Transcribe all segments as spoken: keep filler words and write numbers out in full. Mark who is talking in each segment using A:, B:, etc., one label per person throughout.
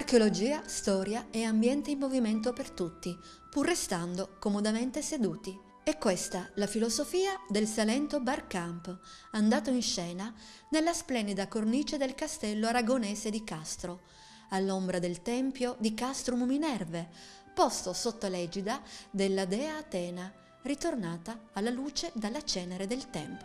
A: Archeologia, storia e ambiente in movimento per tutti, pur restando comodamente seduti. È questa la filosofia del Salento Bar Camp, andato in scena nella splendida cornice del castello aragonese di Castro, all'ombra del tempio di Castrum Minerve, posto sotto l'egida della dea Atena, ritornata alla luce dalla cenere del tempo.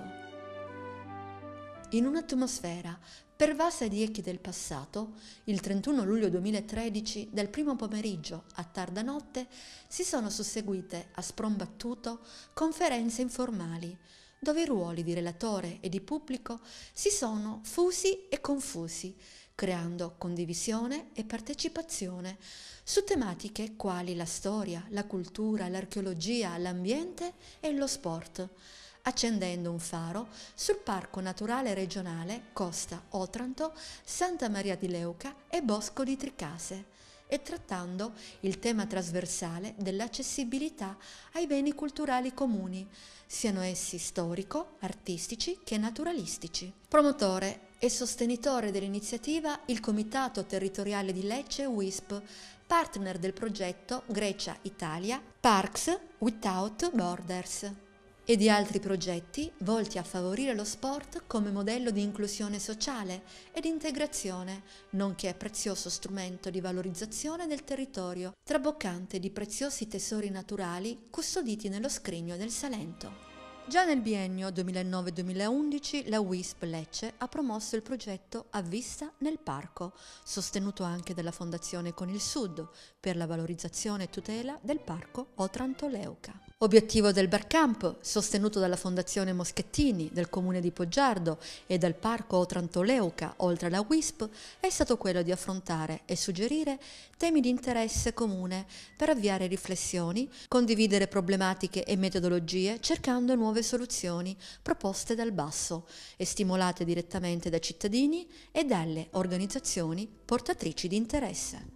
A: In un'atmosfera pervasa di echi del passato, il trentuno luglio duemilatredici, dal primo pomeriggio a tarda notte, si sono susseguite a sprombattuto conferenze informali, dove i ruoli di relatore e di pubblico si sono fusi e confusi, creando condivisione e partecipazione su tematiche quali la storia, la cultura, l'archeologia, l'ambiente e lo sport, accendendo un faro sul Parco Naturale Regionale Costa Otranto, Santa Maria di Leuca e Bosco di Tricase, e trattando il tema trasversale dell'accessibilità ai beni culturali comuni, siano essi storico, artistici che naturalistici. Promotore e sostenitore dell'iniziativa il Comitato Territoriale di Lecce W I S P, partner del progetto Grecia-Italia Parks Without Borders, e di altri progetti volti a favorire lo sport come modello di inclusione sociale ed integrazione, nonché prezioso strumento di valorizzazione del territorio, traboccante di preziosi tesori naturali custoditi nello scrigno del Salento. Già nel biennio duemilanove duemilaundici la W I S P Lecce ha promosso il progetto A Vista nel Parco, sostenuto anche dalla Fondazione Con il Sud, per la valorizzazione e tutela del Parco Otranto-Leuca. Obiettivo del Barcamp, sostenuto dalla Fondazione Moschettini, del Comune di Poggiardo e dal Parco Otranto-Leuca, oltre alla W I S P, è stato quello di affrontare e suggerire temi di interesse comune per avviare riflessioni, condividere problematiche e metodologie, cercando nuove soluzioni proposte dal basso e stimolate direttamente da cittadini e dalle organizzazioni portatrici di interesse.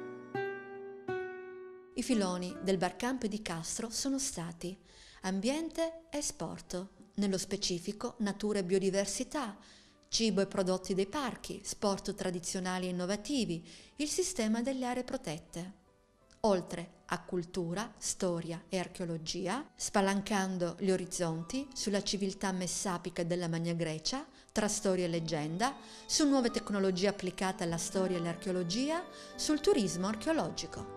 A: I filoni del Barcamp di Castro sono stati ambiente e sport, nello specifico natura e biodiversità, cibo e prodotti dei parchi, sport tradizionali e innovativi, il sistema delle aree protette. Oltre a cultura, storia e archeologia, spalancando gli orizzonti sulla civiltà messapica della Magna Grecia, tra storia e leggenda, su nuove tecnologie applicate alla storia e all'archeologia, sul turismo archeologico.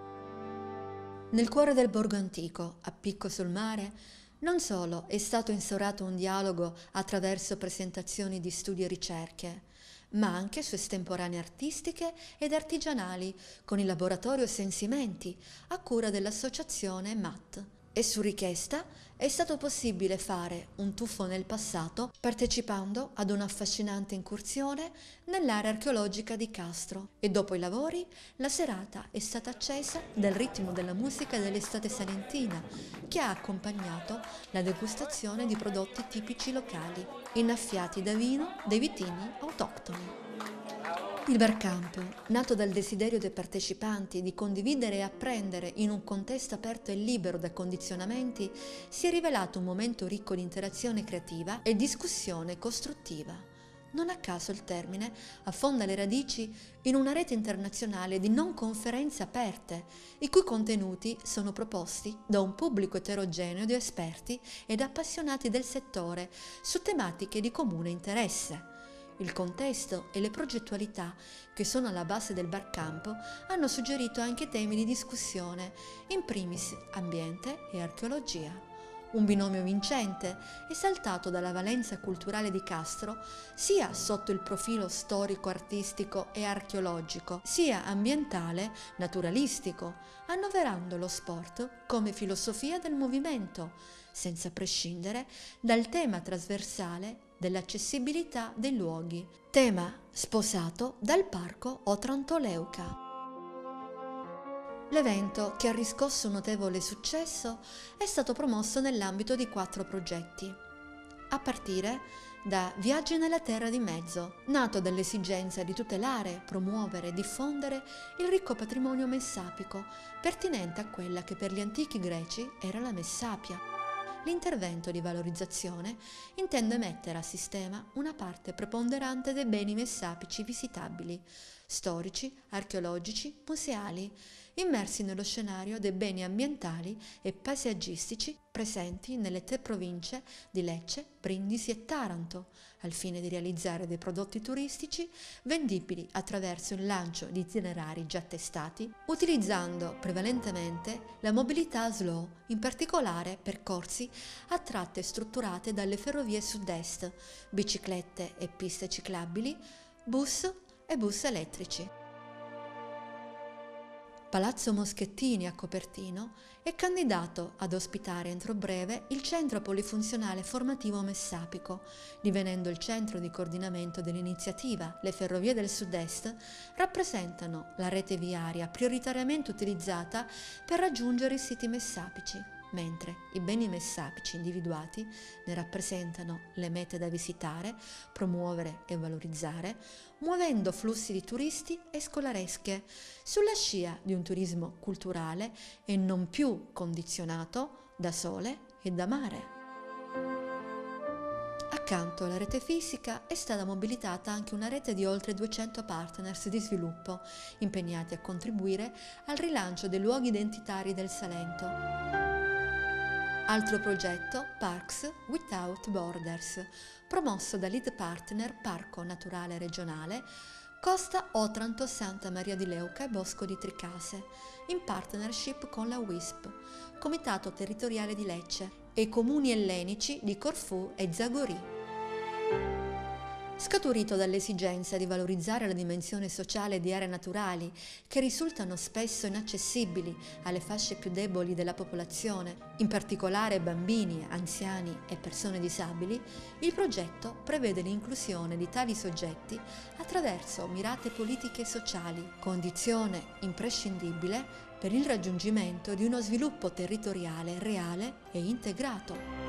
A: Nel cuore del borgo antico, a picco sul mare, non solo è stato instaurato un dialogo attraverso presentazioni di studi e ricerche, ma anche su estemporanee artistiche ed artigianali con il laboratorio Sensimenti a cura dell'associazione M A T. E su richiesta è stato possibile fare un tuffo nel passato partecipando ad un'affascinante incursione nell'area archeologica di Castro, e dopo i lavori la serata è stata accesa dal ritmo della musica dell'estate salentina, che ha accompagnato la degustazione di prodotti tipici locali innaffiati da vino dei vitigni autoctoni. Il Barcamp, nato dal desiderio dei partecipanti di condividere e apprendere in un contesto aperto e libero da condizionamenti, si è rivelato un momento ricco di interazione creativa e discussione costruttiva. Non a caso il termine affonda le radici in una rete internazionale di non conferenze aperte, i cui contenuti sono proposti da un pubblico eterogeneo di esperti ed appassionati del settore su tematiche di comune interesse. Il contesto e le progettualità che sono alla base del Barcamp hanno suggerito anche temi di discussione, in primis ambiente e archeologia. Un binomio vincente, esaltato dalla valenza culturale di Castro, sia sotto il profilo storico-artistico e archeologico, sia ambientale, naturalistico, annoverando lo sport come filosofia del movimento, senza prescindere dal tema trasversale dell'accessibilità dei luoghi, tema sposato dal Parco Otranto-Leuca. L'evento, che ha riscosso un notevole successo, è stato promosso nell'ambito di quattro progetti, a partire da Viaggi nella Terra di Mezzo, nato dall'esigenza di tutelare, promuovere e diffondere il ricco patrimonio messapico, pertinente a quella che per gli antichi greci era la Messapia. L'intervento di valorizzazione intende mettere a sistema una parte preponderante dei beni messapici visitabili, storici, archeologici, museali, immersi nello scenario dei beni ambientali e paesaggistici presenti nelle tre province di Lecce, Brindisi e Taranto, al fine di realizzare dei prodotti turistici vendibili attraverso il lancio di itinerari già testati, utilizzando prevalentemente la mobilità slow, in particolare percorsi a tratte strutturate dalle ferrovie sud-est, biciclette e piste ciclabili, bus e bus elettrici. Palazzo Moschettini a Copertino è candidato ad ospitare entro breve il Centro Polifunzionale Formativo Messapico, divenendo il centro di coordinamento dell'iniziativa. Le ferrovie del Sud-Est rappresentano la rete viaria prioritariamente utilizzata per raggiungere i siti messapici, mentre i beni messapici individuati ne rappresentano le mete da visitare, promuovere e valorizzare, muovendo flussi di turisti e scolaresche sulla scia di un turismo culturale e non più condizionato da sole e da mare. Accanto alla rete fisica è stata mobilitata anche una rete di oltre duecento partners di sviluppo impegnati a contribuire al rilancio dei luoghi identitari del Salento. Altro progetto, Parks Without Borders, promosso da lead partner Parco Naturale Regionale Costa Otranto Santa Maria di Leuca e Bosco di Tricase, in partnership con la W I S P, Comitato Territoriale di Lecce, e i comuni ellenici di Corfù e Zagorì. Scaturito dall'esigenza di valorizzare la dimensione sociale di aree naturali che risultano spesso inaccessibili alle fasce più deboli della popolazione, in particolare bambini, anziani e persone disabili, il progetto prevede l'inclusione di tali soggetti attraverso mirate politiche sociali, condizione imprescindibile per il raggiungimento di uno sviluppo territoriale reale e integrato.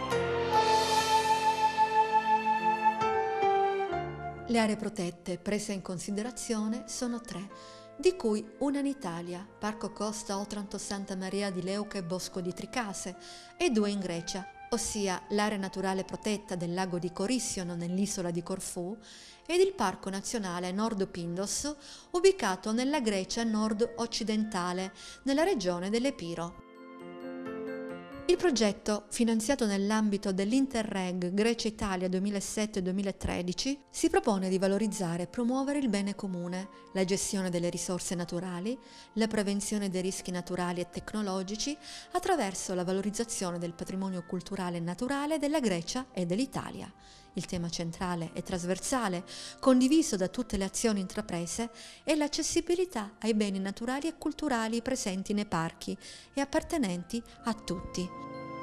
A: Le aree protette prese in considerazione sono tre, di cui una in Italia, Parco Costa Otranto Santa Maria di Leuca e Bosco di Tricase, e due in Grecia, ossia l'area naturale protetta del lago di Corissiono nell'isola di Corfù ed il Parco Nazionale Nord Pindos, ubicato nella Grecia nord-occidentale, nella regione dell'Epiro. Il progetto, finanziato nell'ambito dell'Interreg Grecia-Italia duemilasette duemilatredici, si propone di valorizzare e promuovere il bene comune, la gestione delle risorse naturali, la prevenzione dei rischi naturali e tecnologici attraverso la valorizzazione del patrimonio culturale e naturale della Grecia e dell'Italia. Il tema centrale e trasversale, condiviso da tutte le azioni intraprese, è l'accessibilità ai beni naturali e culturali presenti nei parchi e appartenenti a tutti.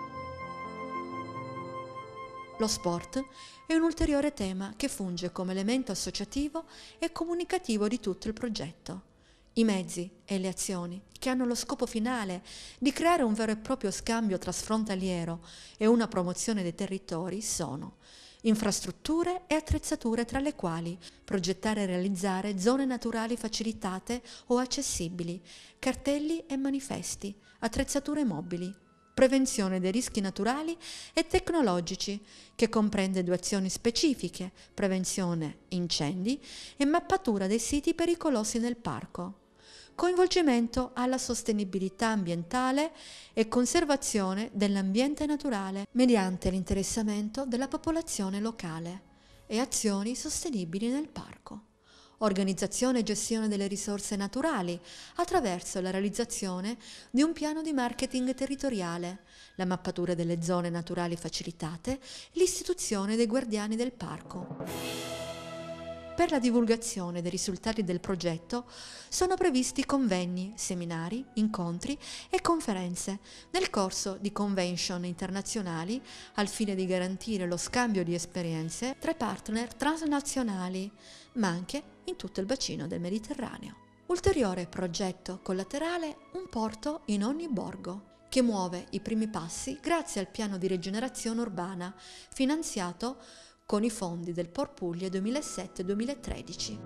A: Lo sport è un ulteriore tema che funge come elemento associativo e comunicativo di tutto il progetto. I mezzi e le azioni che hanno lo scopo finale di creare un vero e proprio scambio trasfrontaliero e una promozione dei territori sono infrastrutture e attrezzature, tra le quali progettare e realizzare zone naturali facilitate o accessibili, cartelli e manifesti, attrezzature mobili, prevenzione dei rischi naturali e tecnologici, che comprende due azioni specifiche: prevenzione incendi e mappatura dei siti pericolosi nel parco. Coinvolgimento alla sostenibilità ambientale e conservazione dell'ambiente naturale mediante l'interessamento della popolazione locale e azioni sostenibili nel parco. Organizzazione e gestione delle risorse naturali attraverso la realizzazione di un piano di marketing territoriale, la mappatura delle zone naturali facilitate e l'istituzione dei guardiani del parco. Per la divulgazione dei risultati del progetto sono previsti convegni, seminari, incontri e conferenze nel corso di convention internazionali al fine di garantire lo scambio di esperienze tra i partner transnazionali, ma anche in tutto il bacino del Mediterraneo. Ulteriore progetto collaterale: un porto in ogni borgo, che muove i primi passi grazie al piano di rigenerazione urbana finanziato con i fondi del Por Puglia duemilasette duemilatredici.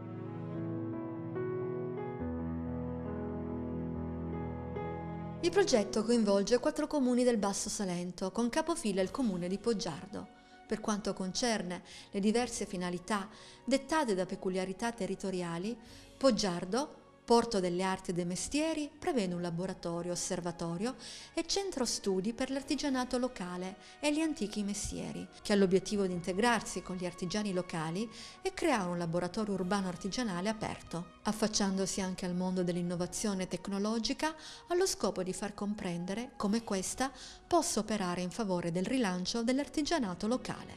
A: Il progetto coinvolge quattro comuni del Basso Salento, con capofila il comune di Poggiardo. Per quanto concerne le diverse finalità dettate da peculiarità territoriali, Poggiardo, Porto delle Arti e dei Mestieri, prevede un laboratorio osservatorio e centro studi per l'artigianato locale e gli antichi mestieri, che ha l'obiettivo di integrarsi con gli artigiani locali e creare un laboratorio urbano artigianale aperto, affacciandosi anche al mondo dell'innovazione tecnologica allo scopo di far comprendere come questa possa operare in favore del rilancio dell'artigianato locale.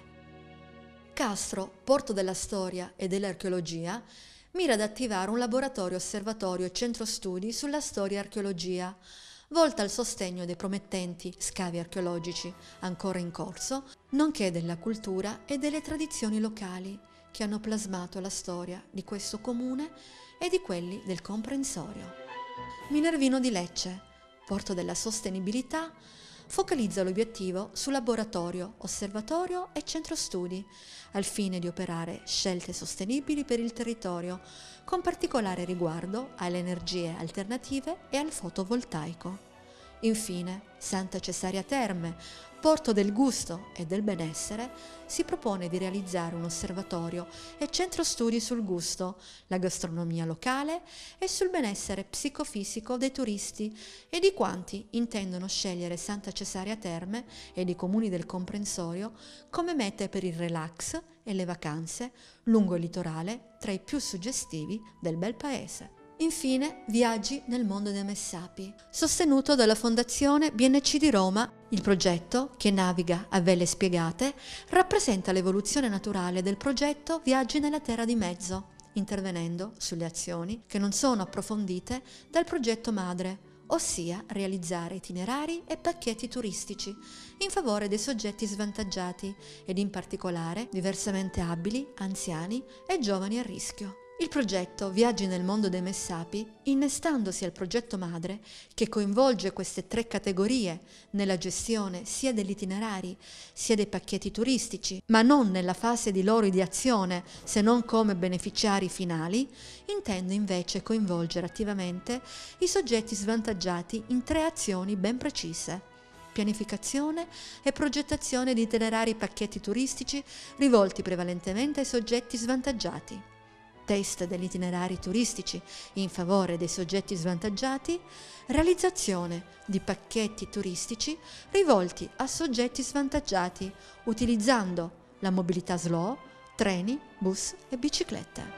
A: Castro, Porto della Storia e dell'Archeologia, mira ad attivare un laboratorio osservatorio e centro studi sulla storia e archeologia, volta al sostegno dei promettenti scavi archeologici ancora in corso, nonché della cultura e delle tradizioni locali che hanno plasmato la storia di questo comune e di quelli del comprensorio. Minervino di Lecce, Porto della Sostenibilità, focalizza l'obiettivo su laboratorio, osservatorio e centro studi, al fine di operare scelte sostenibili per il territorio, con particolare riguardo alle energie alternative e al fotovoltaico. Infine, Santa Cesarea Terme, Porto del Gusto e del Benessere, si propone di realizzare un osservatorio e centro studi sul gusto, la gastronomia locale e sul benessere psicofisico dei turisti e di quanti intendono scegliere Santa Cesarea Terme e i comuni del comprensorio come mete per il relax e le vacanze lungo il litorale tra i più suggestivi del bel paese. Infine, Viaggi nel mondo dei Messapi, sostenuto dalla Fondazione B N C di Roma. Il progetto, che naviga a vele spiegate, rappresenta l'evoluzione naturale del progetto Viaggi nella Terra di Mezzo, intervenendo sulle azioni che non sono approfondite dal progetto madre, ossia realizzare itinerari e pacchetti turistici in favore dei soggetti svantaggiati ed in particolare diversamente abili, anziani e giovani a rischio. Il progetto Viaggi nel mondo dei Messapi, innestandosi al progetto madre, che coinvolge queste tre categorie nella gestione sia degli itinerari sia dei pacchetti turistici, ma non nella fase di loro ideazione se non come beneficiari finali, intende invece coinvolgere attivamente i soggetti svantaggiati in tre azioni ben precise: pianificazione e progettazione di itinerari e pacchetti turistici rivolti prevalentemente ai soggetti svantaggiati, test degli itinerari turistici in favore dei soggetti svantaggiati, realizzazione di pacchetti turistici rivolti a soggetti svantaggiati utilizzando la mobilità slow, treni, bus e biciclette.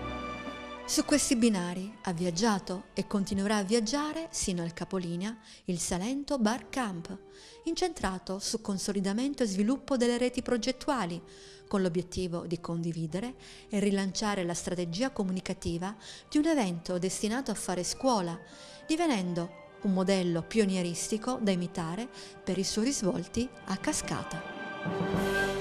A: Su questi binari ha viaggiato e continuerà a viaggiare sino al capolinea il Salento Bar Camp, incentrato su consolidamento e sviluppo delle reti progettuali, con l'obiettivo di condividere e rilanciare la strategia comunicativa di un evento destinato a fare scuola, divenendo un modello pionieristico da imitare per i suoi risvolti a cascata.